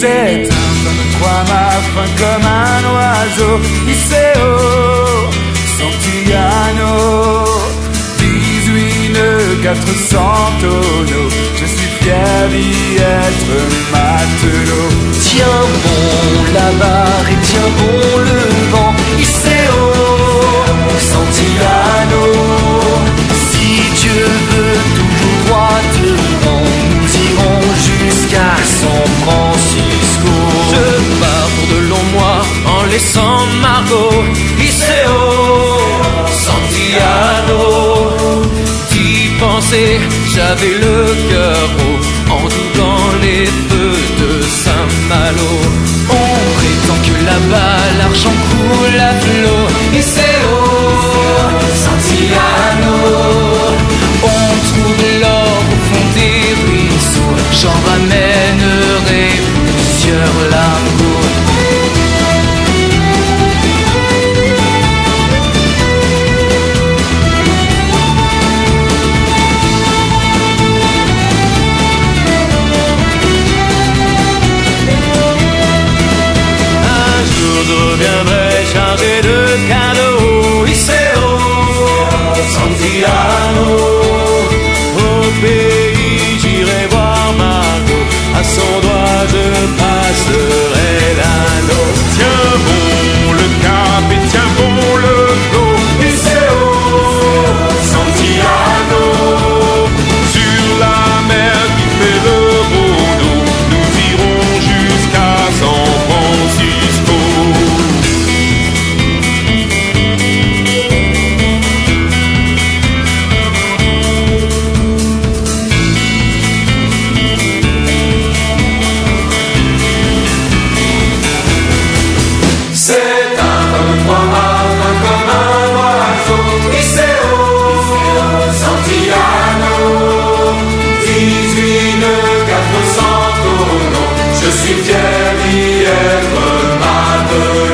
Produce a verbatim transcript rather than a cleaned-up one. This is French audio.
C'est un comme trois mâts fin comme un oiseau. Iseo, Santillano, dix-huit nœuds, quatre cents tonneaux. Je suis fier d'y être matelot. Tiens bon la barre et tiens bon le vent. Iseo, Santillano, si Dieu veut toujours droit devant, nous irons jusqu'à San Francisco. Je pars pour de longs mois en laissant Margot. Iseo, Santillano, d'y penser, j'avais le cœur haut en doublant les feux de Saint-Malo. On prétend que là-bas l'argent coule à flot. Iseo, Santillano, on trouve l'or au fond des ruisseaux. J'en ramènerai plusieurs lingots. Je reviendrai chargé de cadeaux. Iseo, Santillano, au pays j'irai voir Margot. À son doigt je passerai l'anneau. Tiens bon le cap et tiens bon le flot. Iseo, Santillano, sur la mer qui fait le beau dos, nous irons jusqu'à San Francisco. C'est un comme trois mâts, un comme un oiseau. Iseo, Santillano, dix-huit nœuds, quatre cents tonneaux. Je suis fier d'y être matelot.